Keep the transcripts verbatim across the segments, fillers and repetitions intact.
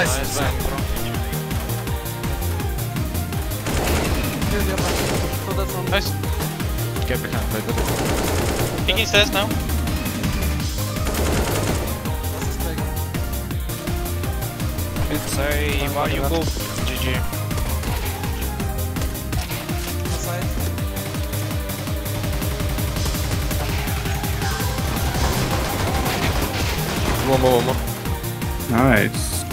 Nice. Nice bang, bro. Nice. Get behind, play good. Kicking stairs now. It's a Mario go. G G. One more, one more. Nice.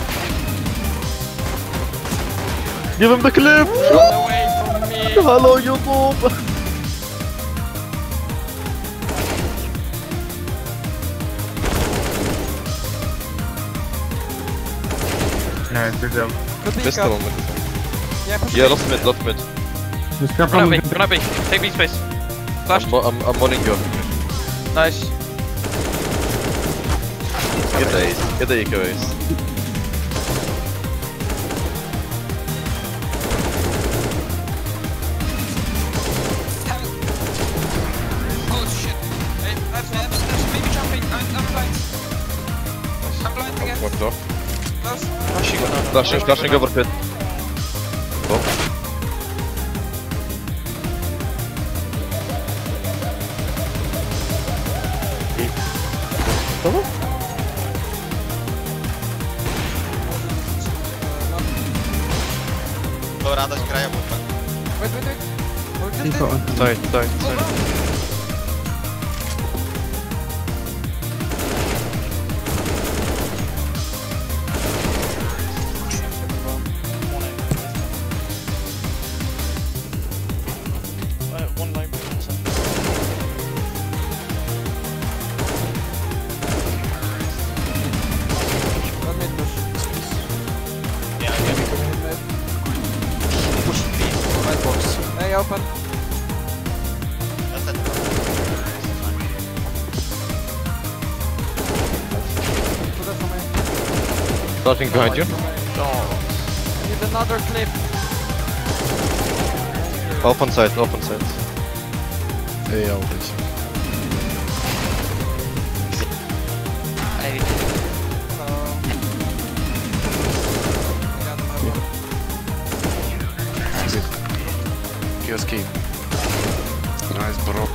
Give him the clip! Away from me. Hello, YouTube! Nice, good job. Pistol on mid. Yeah, push Yeah, me. lost mid, lost mid. Just come Run from up B, run up B. Take B space. Flash. I'm, I'm, I'm warning you. Nice. Get the ace. Get the eco ace. Oh shit. Hey, that's me, that's me. Maybe jumping. I'm, I'm blind. I'm blind again. Walked off. Close. Flashing one out. Flashing, flashing over pit. Oh. Dobra, dać grają open. Wait, wait, wait. Oh, just Info. there. Sorry, sorry, Oh, sorry. no. One line. One mid push. Yeah, I get it. Mid. Push B. Right box. Hey, open. That's it. Put that for me. Flashing behind you. I need another clip. Open side, open side. Ej, odejdź. So... Got my one. Kioski. Nice, bro.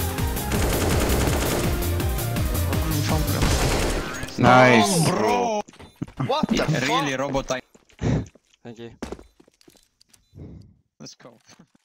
Nice. Bro! What the fuck? Really, robot time. Thank you. Let's go.